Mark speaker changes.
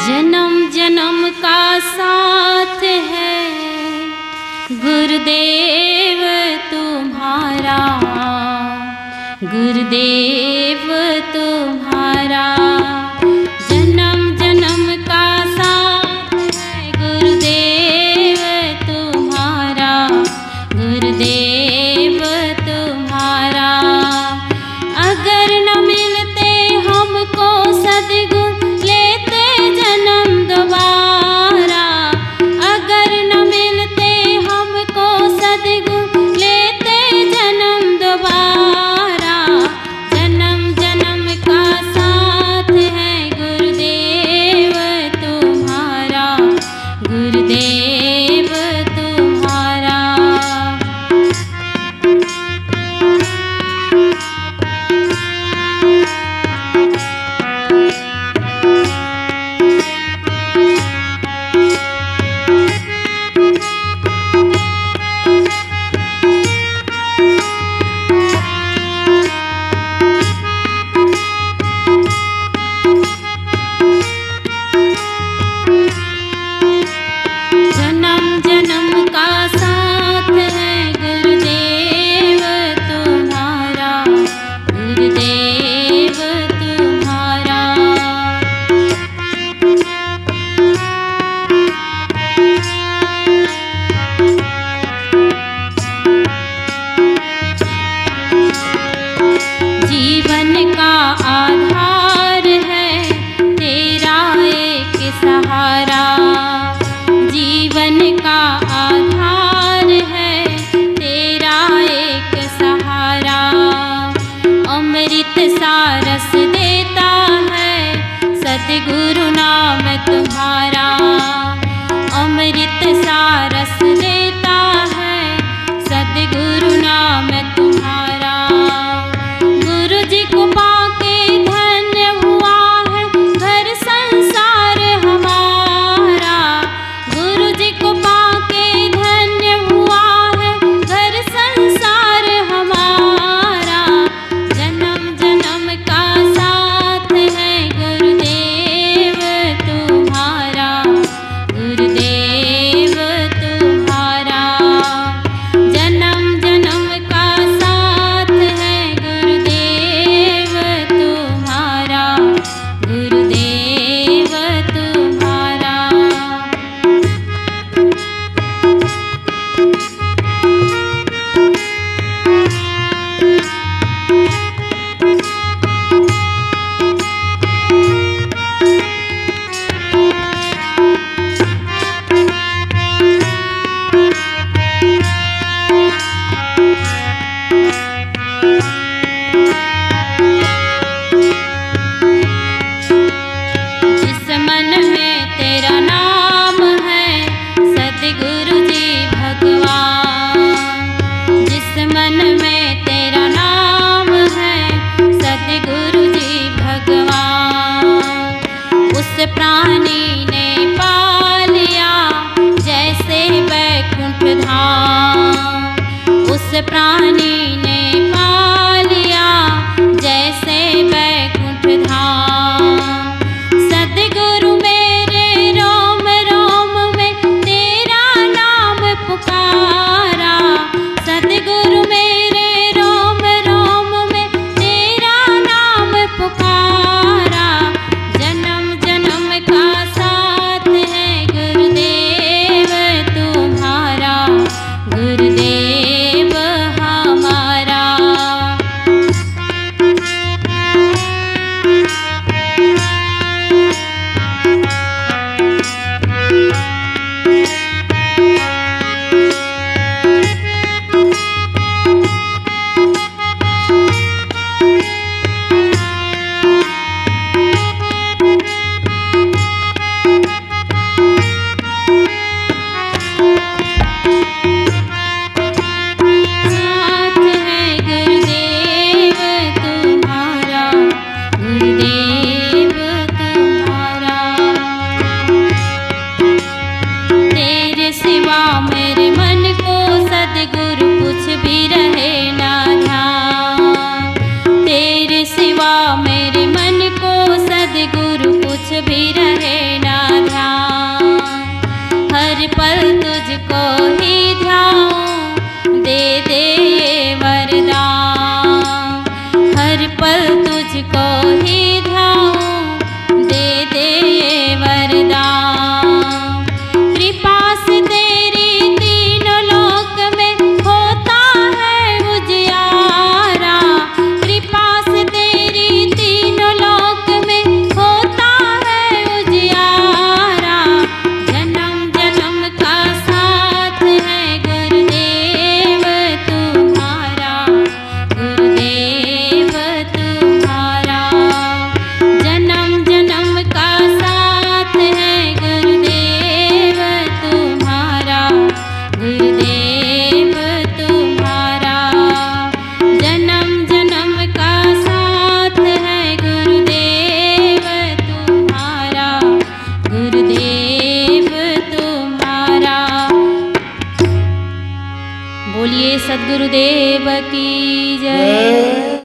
Speaker 1: जन्म जन्म का साथ है गुरुदेव तुम्हारा, गुरुदेव तुम्हारा। जन्म जन्म का साथ है गुरुदेव तुम्हारा, गुरुदेव तुम्हारा। अगर न मिलते हमको सद्गुरु लेते जन्म दोबारा, अगर न मिलते हमको सद्गुरु लेते जन्म दोबारा। जन्म जन्म का साथ है गुरुदेव तुम्हारा, गुरुदेव तुम्हारा। जीवन का आधार है तेरा एक सहारा, जीवन का आधार है तेरा एक सहारा। अमृत सा रस देता है सद्गुरु नाम तुम्हारा, अमृत सा रस देता है सद्गुरु नाम तुम्हारा। गुरु जी को पाके धन्य हुआ है घर संसार हमारा, गुरु जी को पाके धन्य हुआ है घर संसार हमारा। जन्म जन्म का साथ है गुरुदेव तुम्हारा, गुरुदेव तुम्हारा। जन्म जन्म का साथ है गुरुदेव तुम्हारा, गुरुदेव तुम्हारा। जिस मन में तेरा नाम है सद्गुरु जी भगवान, जिस मन में तेरा नाम है सद्गुरु जी भगवान। उस प्राणी ने पा लिया जैसे वैकुंठ धाम, उस प्राणी ने पा लिया जैसे वैकुंठ धाम। सद्गुरु मेरे रोम रोम में तेरा नाम पुकारा, सद्गुरु मेरे रोम रोम में तेरा नाम पुकारा। जन्म जन्म का हर पल तुझको ही ध्याऊं, दे दे ये वरदान। हर पल तुझको ही ध्याऊं, दे दे ये वरदान। कृपा से तेरी तीनों लोक में होता है उजियारा, कृपा से तेरी तीनों लोक में होता है उजियारा। जन्म जन्म का साथ है गुरुदेव तुम्हारा, गुरुदेव तुम्हारा। जन्म जन्म का साथ है गुरुदेव तुम्हारा, गुरुदेव तुम्हारा। जन्म जन्म का साथ है गुरुदेव तुम्हारा, गुरुदेव तुम्हारा। बोलिए सद्गुरुदेव की जय।